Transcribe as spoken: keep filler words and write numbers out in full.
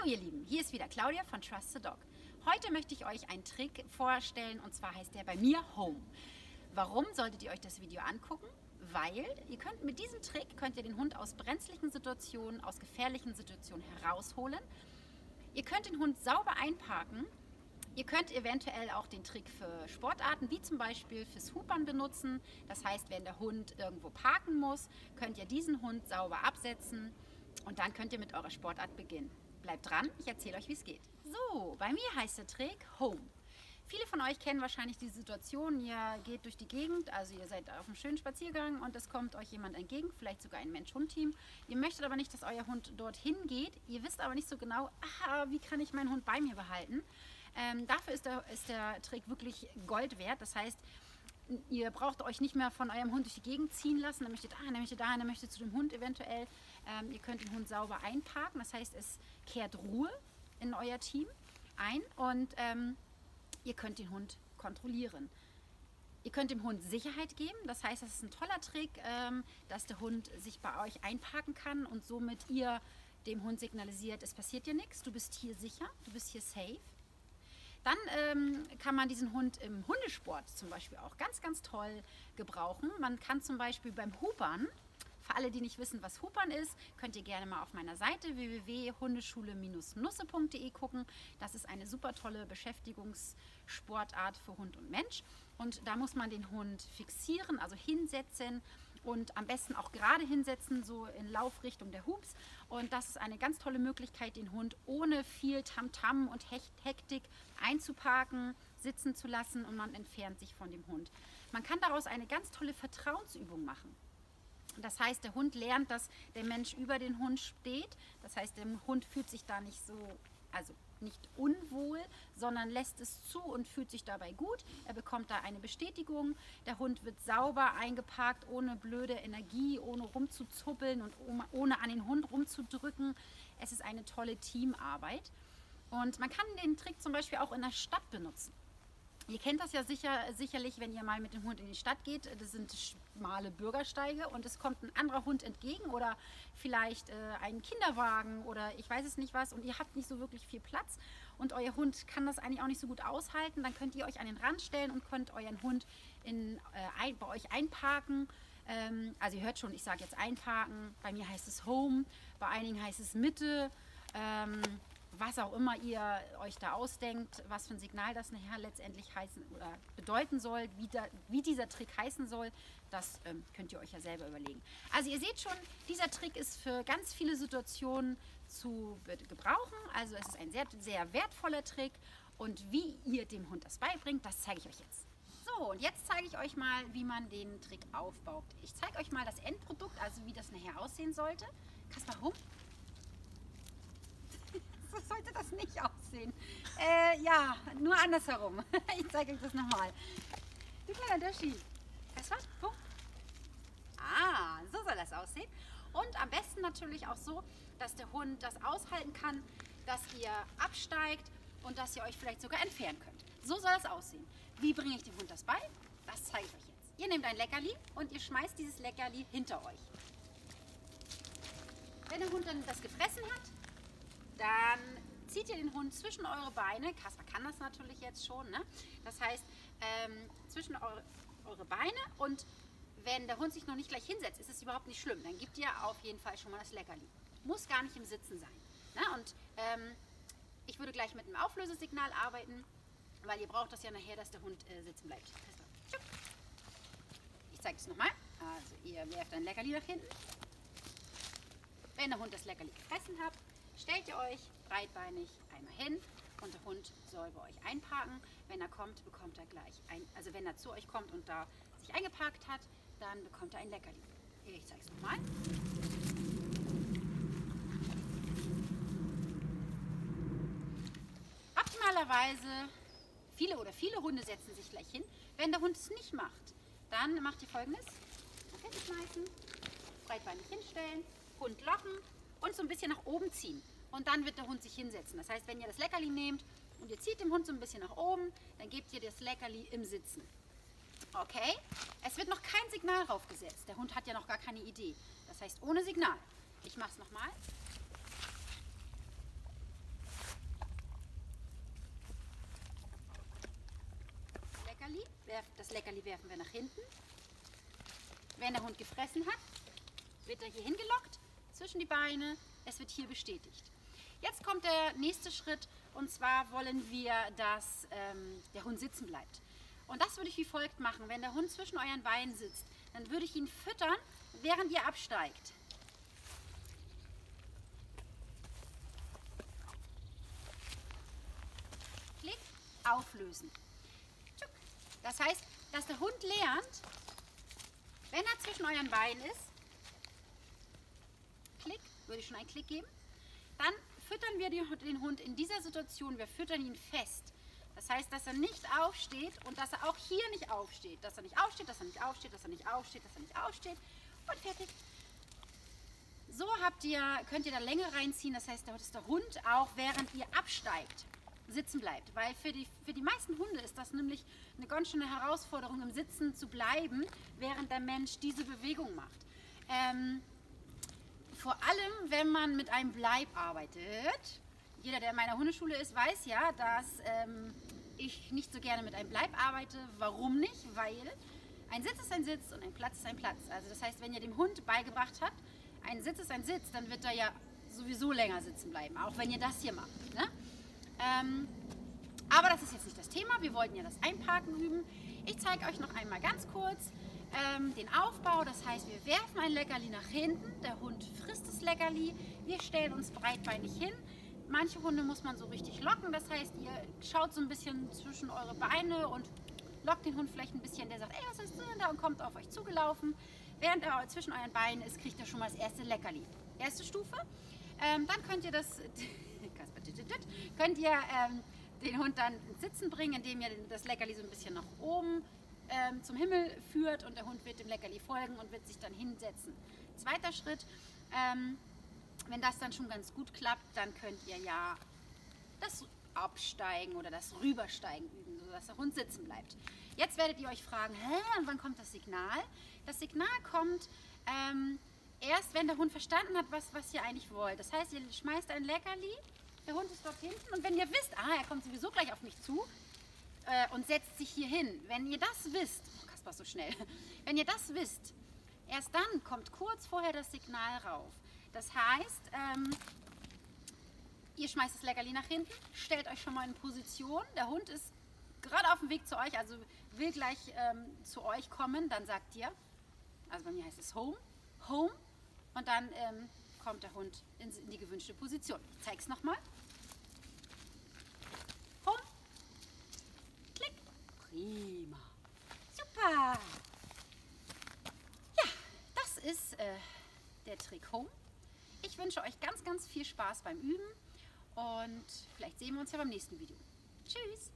ihr Lieben, hier ist wieder Claudia von Trust the Dog. Heute möchte ich euch einen Trick vorstellen und zwar heißt der bei mir Home. Warum solltet ihr euch das Video angucken? Weil ihr könnt mit diesem Trick könnt ihr den Hund aus brenzlichen Situationen, aus gefährlichen Situationen herausholen. Ihr könnt den Hund sauber einparken. Ihr könnt eventuell auch den Trick für Sportarten, wie zum Beispiel fürs Hupern benutzen. Das heißt, wenn der Hund irgendwo parken muss, könnt ihr diesen Hund sauber absetzen und dann könnt ihr mit eurer Sportart beginnen. Bleibt dran, ich erzähle euch, wie es geht. So, bei mir heißt der Trick Home. Viele von euch kennen wahrscheinlich die Situation, ihr geht durch die Gegend, also ihr seid auf einem schönen Spaziergang und es kommt euch jemand entgegen, vielleicht sogar ein Mensch-Hund-Team. Ihr möchtet aber nicht, dass euer Hund dorthin geht, ihr wisst aber nicht so genau, aha, wie kann ich meinen Hund bei mir behalten. Ähm, dafür ist der, ist der Trick wirklich Gold wert, das heißt, ihr braucht euch nicht mehr von eurem Hund durch die Gegend ziehen lassen, dann möchtet dahin, dann möchtet dahin, dann möchtet zu dem Hund eventuell. Ähm, ihr könnt den Hund sauber einparken, das heißt, es kehrt Ruhe in euer Team ein und ähm, ihr könnt den Hund kontrollieren. Ihr könnt dem Hund Sicherheit geben, das heißt, das ist ein toller Trick, ähm, dass der Hund sich bei euch einparken kann und somit ihr dem Hund signalisiert, es passiert dir nichts, du bist hier sicher, du bist hier safe. Dann ähm, kann man diesen Hund im Hundesport zum Beispiel auch ganz, ganz toll gebrauchen. Man kann zum Beispiel beim Hupern, für alle, die nicht wissen, was Hupern ist, könnt ihr gerne mal auf meiner Seite w w w punkt hundeschule Bindestrich nusse punkt de gucken. Das ist eine super tolle Beschäftigungssportart für Hund und Mensch. Und da muss man den Hund fixieren, also hinsetzen und am besten auch gerade hinsetzen, so in Laufrichtung der Hups. Und das ist eine ganz tolle Möglichkeit, den Hund ohne viel Tamtam und Hektik einzuparken, sitzen zu lassen und man entfernt sich von dem Hund. Man kann daraus eine ganz tolle Vertrauensübung machen. Das heißt, der Hund lernt, dass der Mensch über den Hund steht. Das heißt, der Hund fühlt sich da nicht so, also nicht unwohl, sondern lässt es zu und fühlt sich dabei gut. Er bekommt da eine Bestätigung. Der Hund wird sauber eingeparkt, ohne blöde Energie, ohne rumzuzuppeln und ohne an den Hund rumzudrücken. Es ist eine tolle Teamarbeit. Und man kann den Trick zum Beispiel auch in der Stadt benutzen. Ihr kennt das ja sicher, sicherlich, wenn ihr mal mit dem Hund in die Stadt geht. Das sind schmale Bürgersteige und es kommt ein anderer Hund entgegen oder vielleicht äh, ein Kinderwagen oder ich weiß es nicht was und ihr habt nicht so wirklich viel Platz und euer Hund kann das eigentlich auch nicht so gut aushalten. Dann könnt ihr euch an den Rand stellen und könnt euren Hund in, äh, ein, bei euch einparken. Ähm, also ihr hört schon, ich sage jetzt einparken. Bei mir heißt es Home, bei einigen heißt es Mitte. Ähm, was auch immer ihr euch da ausdenkt, was für ein Signal das nachher letztendlich heißen oder bedeuten soll, wie, da, wie dieser Trick heißen soll, das ähm, könnt ihr euch ja selber überlegen. Also ihr seht schon, dieser Trick ist für ganz viele Situationen zu gebrauchen, also es ist ein sehr, sehr wertvoller Trick und wie ihr dem Hund das beibringt, das zeige ich euch jetzt. So, und jetzt zeige ich euch mal, wie man den Trick aufbaut. Ich zeige euch mal das Endprodukt, also wie das nachher aussehen sollte. Kaspar, rum. So sollte das nicht aussehen. Äh, ja, nur andersherum. Ich zeige euch das nochmal. Du kleiner Döschi. Das war's. Punkt. Ah, so soll das aussehen. Und am besten natürlich auch so, dass der Hund das aushalten kann, dass ihr absteigt und dass ihr euch vielleicht sogar entfernen könnt. So soll das aussehen. Wie bringe ich dem Hund das bei? Das zeige ich euch jetzt. Ihr nehmt ein Leckerli und ihr schmeißt dieses Leckerli hinter euch. Wenn der Hund dann das gefressen hat, dann zieht ihr den Hund zwischen eure Beine. Kaspar kann das natürlich jetzt schon. Ne? Das heißt, ähm, zwischen eure, eure Beine und wenn der Hund sich noch nicht gleich hinsetzt, ist es überhaupt nicht schlimm. Dann gebt ihr auf jeden Fall schon mal das Leckerli. Muss gar nicht im Sitzen sein. Ne? Und ähm, ich würde gleich mit einem Auflösesignal arbeiten, weil ihr braucht das ja nachher, dass der Hund äh, sitzen bleibt. Ich zeige es nochmal. Also ihr werft ein Leckerli nach hinten. Wenn der Hund das Leckerli gefressen hat, stellt ihr euch breitbeinig einmal hin und der Hund soll bei euch einparken. Wenn er kommt, bekommt er gleich ein, also wenn er zu euch kommt und da sich eingeparkt hat, dann bekommt er ein Leckerli. Ich zeige es nochmal. Optimalerweise, viele oder viele Hunde setzen sich gleich hin. Wenn der Hund es nicht macht, dann macht ihr Folgendes. Nach hinten schmeißen, breitbeinig hinstellen, Hund locken und so ein bisschen nach oben ziehen. Und dann wird der Hund sich hinsetzen. Das heißt, wenn ihr das Leckerli nehmt und ihr zieht den Hund so ein bisschen nach oben, dann gebt ihr das Leckerli im Sitzen. Okay? Es wird noch kein Signal draufgesetzt. Der Hund hat ja noch gar keine Idee. Das heißt, ohne Signal. Ich mache es nochmal. Das Leckerli werfen wir nach hinten. Wenn der Hund gefressen hat, wird er hier hingelockt zwischen die Beine. Es wird hier bestätigt. Jetzt kommt der nächste Schritt und zwar wollen wir, dass ähm, der Hund sitzen bleibt. Und das würde ich wie folgt machen. Wenn der Hund zwischen euren Beinen sitzt, dann würde ich ihn füttern, während ihr absteigt. Klick, auflösen. Das heißt, dass der Hund lernt, wenn er zwischen euren Beinen ist, Klick, würde ich schon einen Klick geben, dann füttern wir den Hund in dieser Situation, wir füttern ihn fest. Das heißt, dass er nicht aufsteht und dass er auch hier nicht aufsteht. Dass er nicht aufsteht, dass er nicht aufsteht, dass er nicht aufsteht, dass er nicht aufsteht und fertig. So habt ihr, könnt ihr da Länge reinziehen, das heißt, dass der Hund auch während ihr absteigt sitzen bleibt. Weil für die, für die meisten Hunde ist das nämlich eine ganz schöne Herausforderung, im Sitzen zu bleiben, während der Mensch diese Bewegung macht. Ähm, vor allem, wenn man mit einem Bleib arbeitet. Jeder, der in meiner Hundeschule ist, weiß ja, dass ähm, ich nicht so gerne mit einem Bleib arbeite. Warum nicht? Weil ein Sitz ist ein Sitz und ein Platz ist ein Platz. Also das heißt, wenn ihr dem Hund beigebracht habt, ein Sitz ist ein Sitz, dann wird er ja sowieso länger sitzen bleiben, auch wenn ihr das hier macht. Ne? Ähm, aber das ist jetzt nicht das Thema, wir wollten ja das Einparken üben. Ich zeige euch noch einmal ganz kurz ähm, den Aufbau. Das heißt, wir werfen ein Leckerli nach hinten, der Hund frisst das Leckerli, wir stellen uns breitbeinig hin. Manche Hunde muss man so richtig locken, das heißt, ihr schaut so ein bisschen zwischen eure Beine und lockt den Hund vielleicht ein bisschen, der sagt, ey, was ist denn da, und kommt auf euch zugelaufen. Während er zwischen euren Beinen ist, kriegt er schon mal das erste Leckerli. Erste Stufe, ähm, dann könnt ihr das, könnt ihr ähm, den Hund dann ins Sitzen bringen, indem ihr das Leckerli so ein bisschen nach oben ähm, zum Himmel führt und der Hund wird dem Leckerli folgen und wird sich dann hinsetzen. Zweiter Schritt, ähm, wenn das dann schon ganz gut klappt, dann könnt ihr ja das Absteigen oder das Rübersteigen üben, sodass der Hund sitzen bleibt. Jetzt werdet ihr euch fragen, hä, wann kommt das Signal? Das Signal kommt ähm, erst, wenn der Hund verstanden hat, was, was ihr eigentlich wollt. Das heißt, ihr schmeißt ein Leckerli, der Hund ist dort hinten und wenn ihr wisst, ah, er kommt sowieso gleich auf mich zu äh, und setzt sich hier hin. Wenn ihr das wisst, oh, Kaspar ist so schnell, wenn ihr das wisst, erst dann kommt kurz vorher das Signal rauf. Das heißt, ähm, ihr schmeißt das Leckerli nach hinten, stellt euch schon mal in Position, der Hund ist gerade auf dem Weg zu euch, also will gleich ähm, zu euch kommen, dann sagt ihr, also bei mir heißt es Home, Home und dann ähm, kommt der Hund in, in die gewünschte Position. Ich zeige es nochmal. Home, klick, prima, super. Ja, das ist äh, der Trick Home. Ich wünsche euch ganz, ganz viel Spaß beim Üben und vielleicht sehen wir uns ja beim nächsten Video. Tschüss!